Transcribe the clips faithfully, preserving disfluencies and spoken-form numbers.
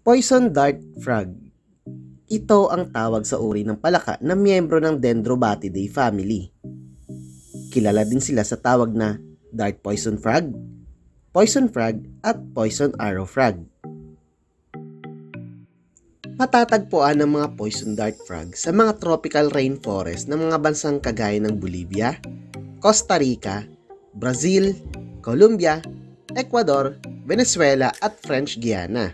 Poison dart frog. Ito ang tawag sa uri ng palaka na miyembro ng Dendrobatidae family. Kilala din sila sa tawag na dart poison frog, poison frog at poison arrow frog. Matatagpuan ang mga poison dart frog sa mga tropical rainforest ng mga bansang kagaya ng Bolivia, Costa Rica, Brazil, Colombia, Ecuador, Venezuela at French Guiana.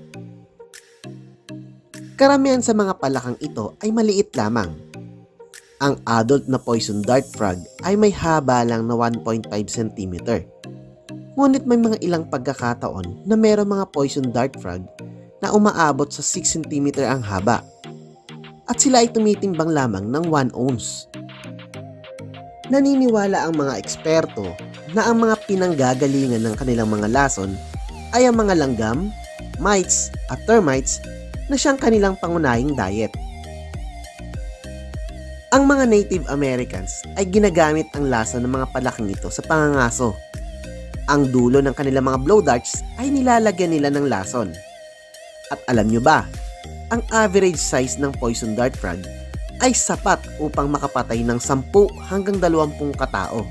Karamihan sa mga palakang ito ay maliit lamang. Ang adult na poison dart frog ay may haba lang na one point five centimeter. Ngunit may mga ilang pagkakataon na mayroong mga poison dart frog na umaabot sa six centimeter ang haba. At sila ay tumitimbang lamang ng one ounce. Naniniwala ang mga eksperto na ang mga pinanggagalingan ng kanilang mga lason ay ang mga langgam, mites at termites na siyang kanilang pangunahing diet. Ang mga Native Americans ay ginagamit ang lason ng mga palaking ito sa pangangaso. Ang dulo ng kanilang mga blow darts ay nilalagyan nila ng lason. At alam nyo ba, ang average size ng poison dart frog ay sapat upang makapatay ng sampu hanggang dalawampung katao.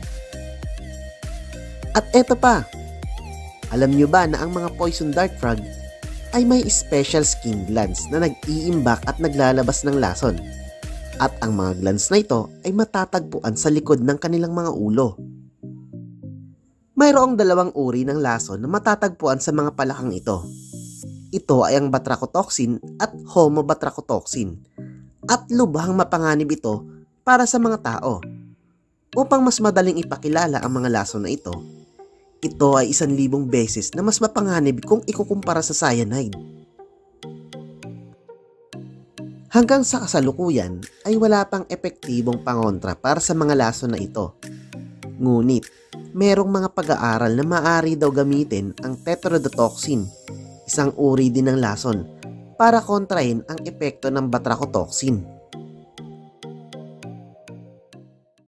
At eto pa, alam nyo ba na ang mga poison dart frog ay may special skin glands na nag-iimbak at naglalabas ng lason. At ang mga glands na ito ay matatagpuan sa likod ng kanilang mga ulo. Mayroong dalawang uri ng lason na matatagpuan sa mga palakang ito. Ito ay ang batrachotoxin at homobatrachotoxin. At lubhang mapanganib ito para sa mga tao. Upang mas madaling ipakilala ang mga lason na ito, ito ay isang libong beses na mas mapanganib kung ikukumpara sa cyanide. Hanggang sa kasalukuyan ay wala pang epektibong pangontra para sa mga lason na ito. Ngunit, merong mga pag-aaral na maaari daw gamitin ang tetrodotoxin, isang uri din ng lason, para kontrahin ang epekto ng batrachotoxin.